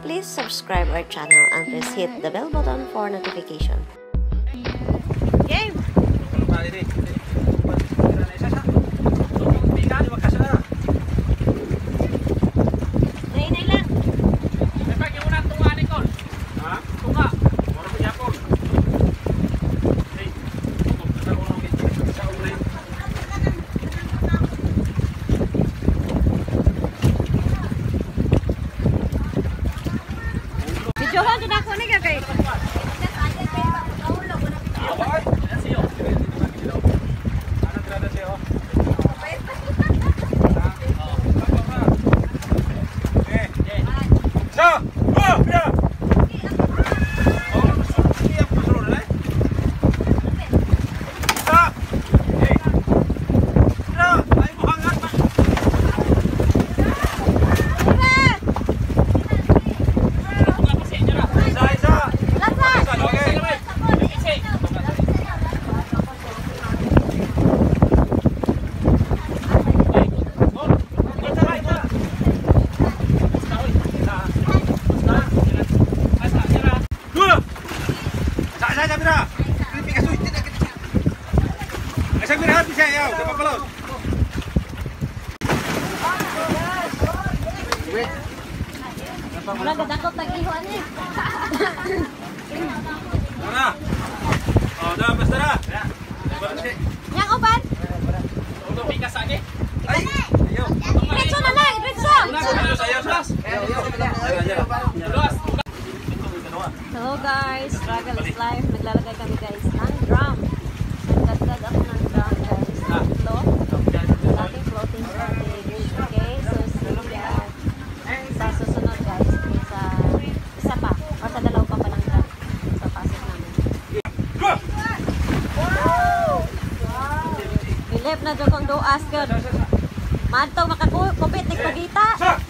Please subscribe our channel and please hit the bell button for notification. Game! Johan, din ako ni kay. Wala gadakot tag-ihuan eh. Tara. Oh, dah basta na. Yang uban? Ulo pikas agi. Ay, ayo. Diretso na lang, diretso. Hello guys, struggle is life. Naglalagay kami guys ng drum. Nagdagdag ako ng drum guys. Float. Ating floating stage. Okay, so sa susunod guys, sa isa pa, o sa dalawa pa ng drum. So pasok namin. Philip na dyan kong duas good. Mantong makakupit, nagpagita.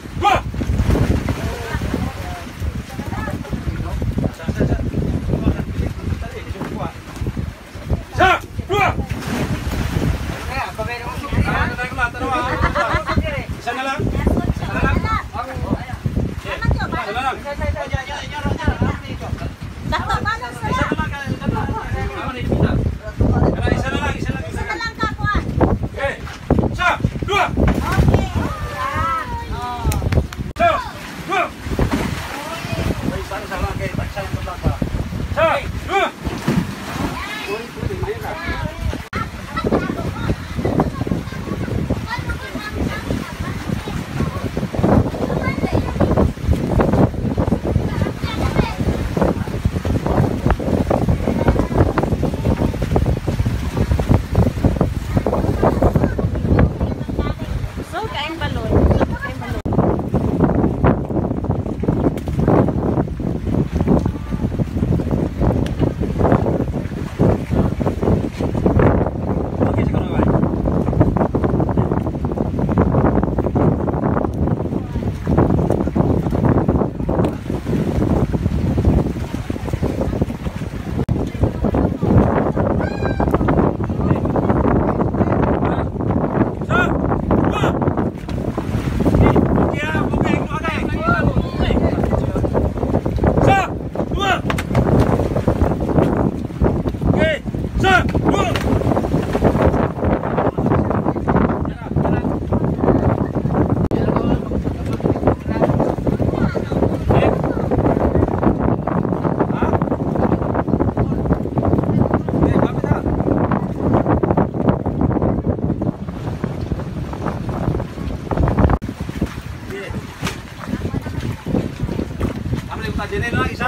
Dini na lang isa.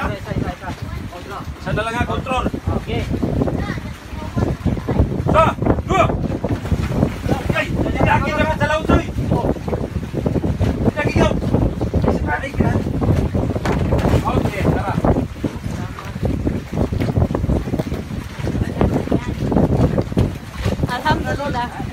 Isa na lang nga control. Okay. Sa! Dua! Okay! Lagi naman sa laut soy! Lagi yun! Okay, tara. Alhamdulillah.